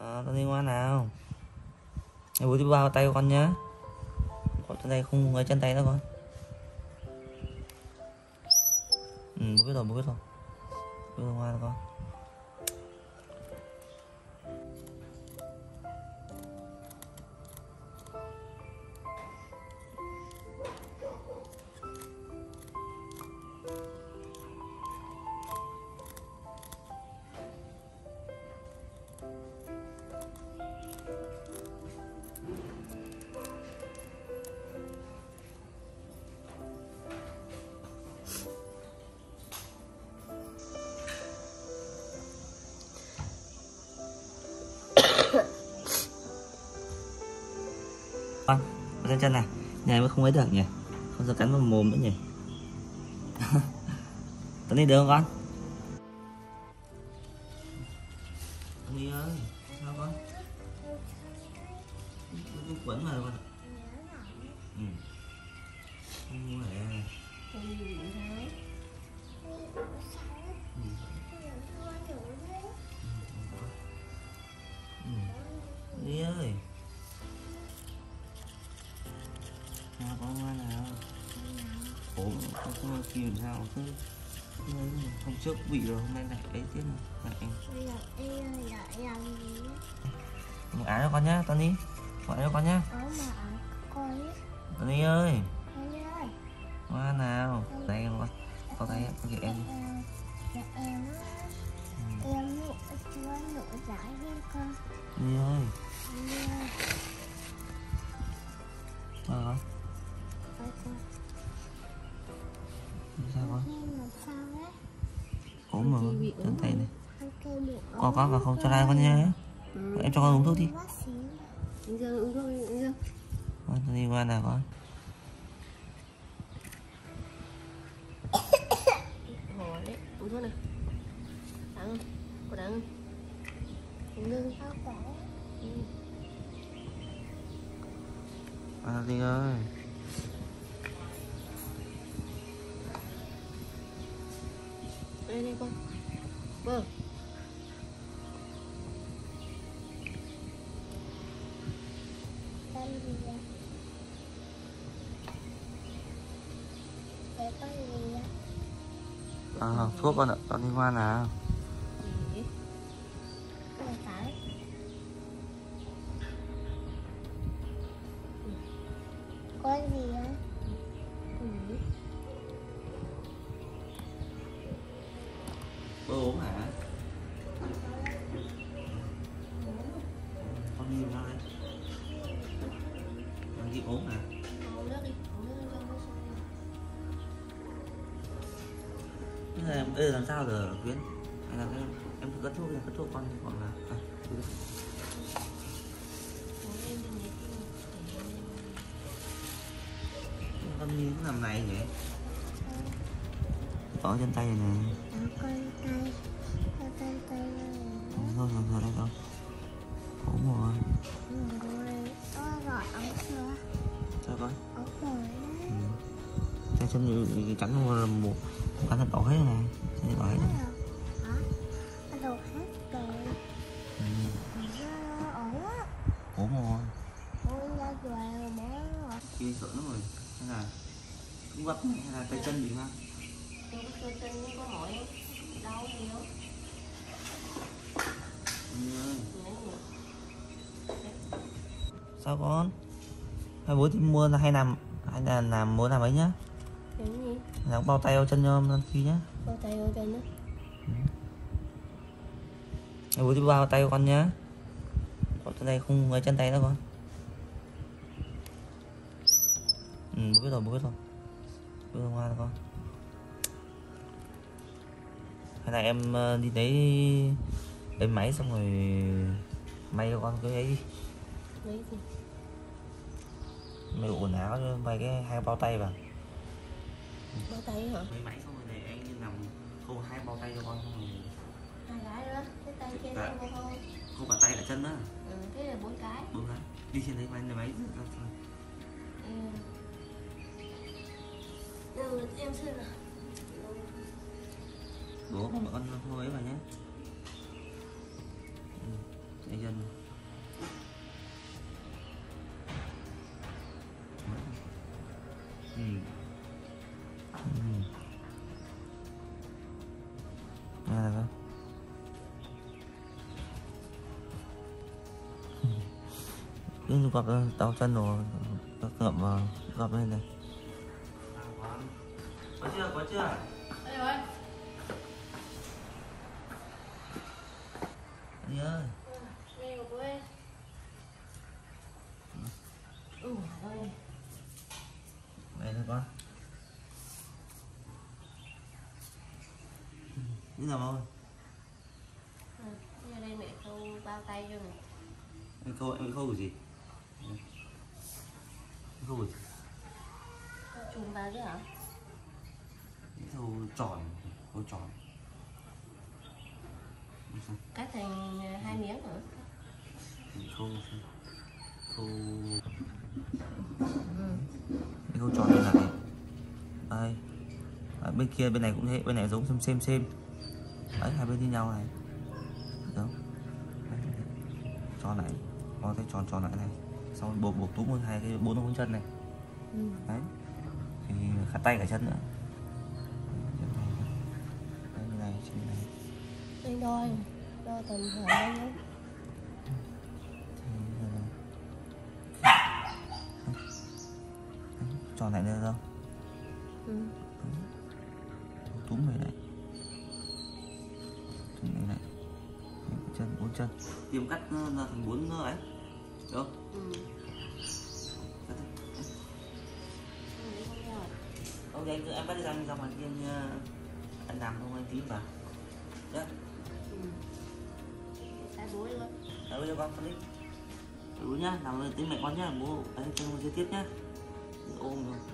Con đi ngoan nào. Em bố đi bao tay của con nhá. Con chân tay không ấy chân tay nữa con. Bố biết rồi, bố biết rồi. Bố ngoan con. Con, trên chân này, này mới không ấy được nhỉ, không giờ cắn vào mồm nữa nhỉ. Tấn đi được không con? Tấn đi ơi, sao con? Nó quấn vào con. Không phải. Đi ơi. Nào con ngoan nào. Ủa không kêu sao cứ hôm trước bị rồi hôm nay lại ấy tiếp này anh. Mình ái cho con nhá, Tony. Gọi cho con nhá. Tony ơi. Ngoan nào. Đây con. Có tay con kìa em. Em chưa nổi giải với con. Đi ơi. Con. Sao con? Ốm mà chân tay này. Con và không cho ai con nhé. Em cho con uống thuốc đi. Uống thuốc đi, uống thuốc. Con đi ngoan nào con. Hồ đấy, uống thuốc này. Đáng không? Có đáng không? Uống nước sao cả. Đi ơi. Đây đây con. Vâng. Thuốc con ạ, con đi ngoan nào. Con gì á? Bố ốm hả? Con đi sao đấy? Con đi ốm hả? Uống nước đi, uống nước cho nó Bây giờ làm sao giờ Quyến? Hay là em cất thuốc con hoặc là con đi cũng nằm này nhỉ? Có chân tay này nè. con tay Thôi đây con. Ốm rồi. Gọi ống chưa? Sao con? Ống rồi. Tay chân cắn một cắn thật đỏ hết này. Chân đỏ hết này. Hả? Đỏ hết rồi. Ốm rồi. Ôi ra rồi bố. Kia sợ lắm rồi. Hay là cũng gấp hay là tay chân bị không? Tay chân có mỏi đau nhiều. Sao con? Hai bố thì mua là hay làm bố làm ấy nhá. Cái gì? Làm bao tay bao chân cho Khi nhá. Bao tay bao chân á. Hai bố thì bao tay của con nhá. Con chân tay không ấy chân tay nữa con. Bố biết rồi, bố biết rồi. Bố ngoan con. Hay là em đi lấy máy xong rồi may cho con cái ấy đi. Lấy gì? May quần áo cho may cái hai bao tay vào. Bao tay hả? Lấy máy xong rồi để anh làm khâu hai bao tay cho con xong rồi. Hai cái đó, cái tay trên đây không thôi. Không cả tay cả chân đó. Thế là 4 cái. 4 cái. Đi trên lấy máy. Em xem nào. Bố con con ấy vào nhé. tay chân. Nghe được không? Cứ gọt tao chân rồi ngậm vào gọt lên này. Có chưa? Có chưa? Đây rồi. Đi ơi. Đây của em. Ơi. Đây thôi con. Đi nào thôi. Bây giờ đây mẹ khâu bao tay cho này. Em khâu cái gì? Em khâu cái gì? Chùm vào chứ hả? Khâu tròn, khâu tròn. Cắt thành 2 miếng hả? Khâu khâu tròn như này. Đây. Ở bên kia bên này cũng thế, bên này giống xem. Đấy, hai bên như nhau này. Đúng. Tròn lại, có cái tròn lại này. Xong buộc túm một hai cái 4 ngón chân này. Đấy. Thì cả tay cả chân nữa. Đây như này, chân này. Đây đo tầm khoảng bao nhiêu? Tròn lại nữa không? Túm về này. Túm này. Chân 4 chân. Tiêm cắt ra thành 4 ấy. Được không? Ok, em bắt ra ngoài kia anh làm không anh tí vào. Đấy. Cái búa luôn. Đấy, bây giờ con đi. Bố nhá, làm tí mẹ con nhá, bố ấy cho chơi tiếp nhá. Ôm rồi.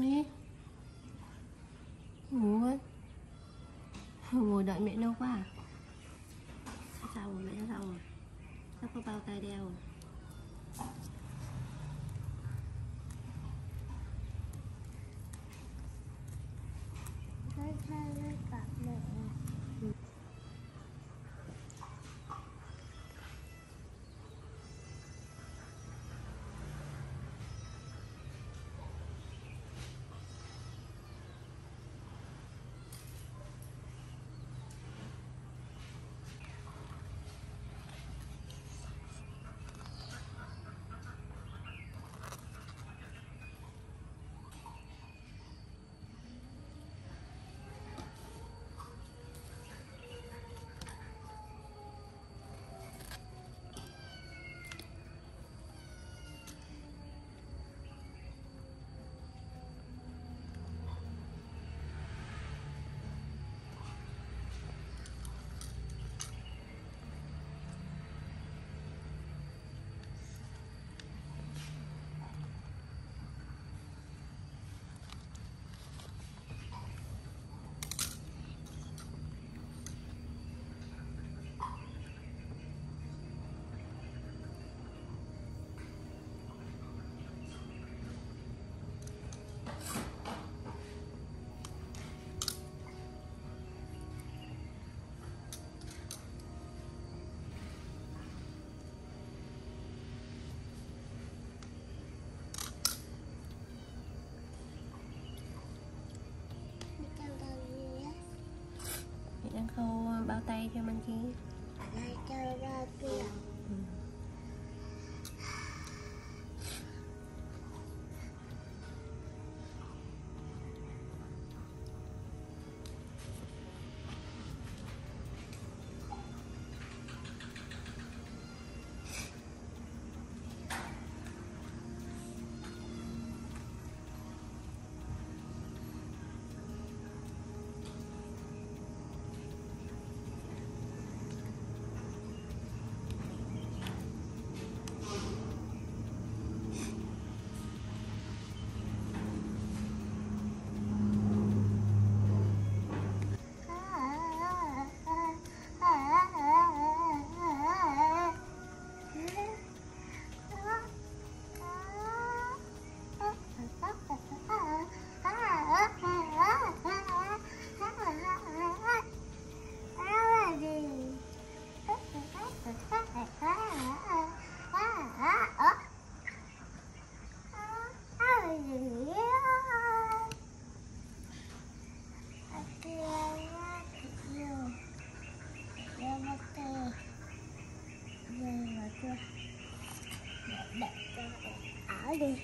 đi. Ngủ ơi. Ngồi đợi mẹ lâu quá à? Sao rồi, mẹ sao rồi? Sao có bao tay đeo rồi? Đang khâu bao tay cho mình kia. Ở đi.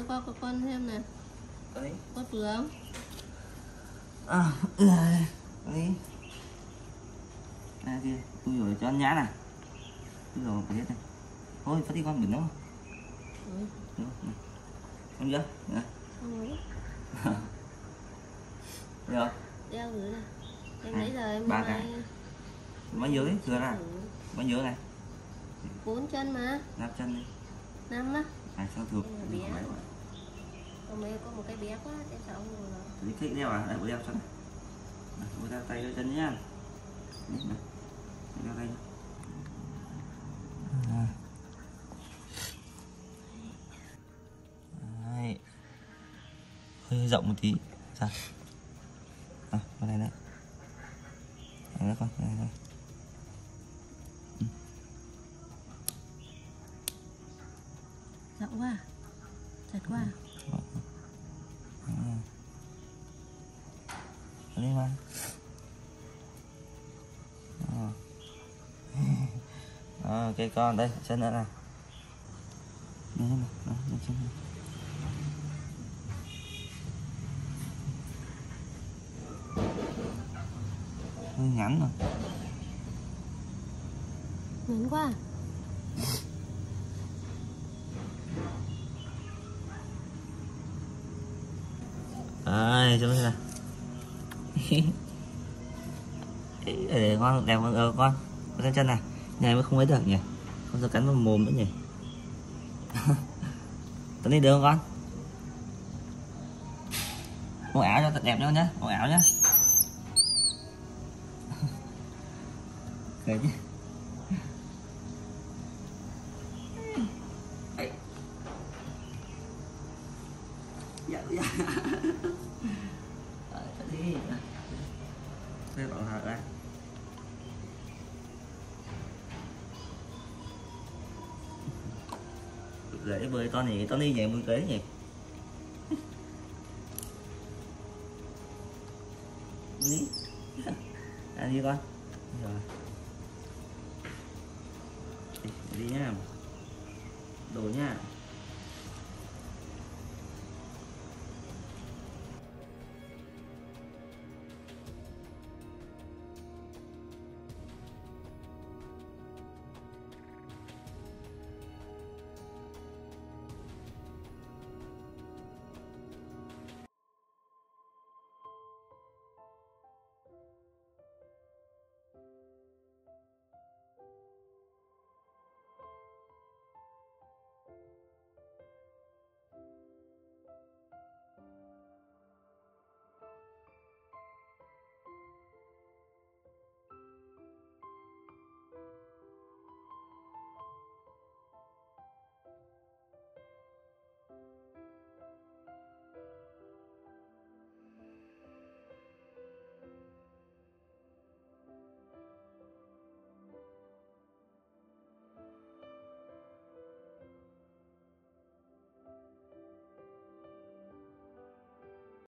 qua con xem nè. Đấy. Con vừa không? Đấy. À kia, tôi rồi cho ăn nhá này. Tôi rồi phải hết này. Thôi phát đi con biển nó. Đúng không? Không chưa? Nè. Không rồi. Được. Đeo rồi nè. Em nãy giờ em ba cái. Bao nhiêu đấy? Thừa ra. Bao nhiêu này? 4 chân mà. 5 chân đi. 5 á. À sao thừa? Còn mấy có một cái bé quá, em sợ ông rồi. Đi kích đeo à? Đây bữa đeo cho này. Bữa đeo tay đeo chân nhá. Đấy này. Đeo tay. Đấy. Hơi rộng một tí. Sao? À, con này nữa. Đây nữa con, đây này. Rộng quá. Chật quá. Đi mà. Ok con, đây, chân nữa này. Đây này, đây chân này. Hơi ngắn rồi. Ngắn quá. Đây, cho đây này. Để con đẹp con cái chân này này mới không ấy được nhỉ, con sẽ cắn vào mồm nữa nhỉ. Tấn đi được không con? Màu ảo cho thật đẹp cho nhá, màu ảo nhá. Cười chứ. Dạ dạ. Đi. Đây bọn họ ra. Gửi bơi con này, con đi nhảy mười kg nhỉ. Đi. Ăn đi con. Rồi. Đi nhá. Đồ nhá.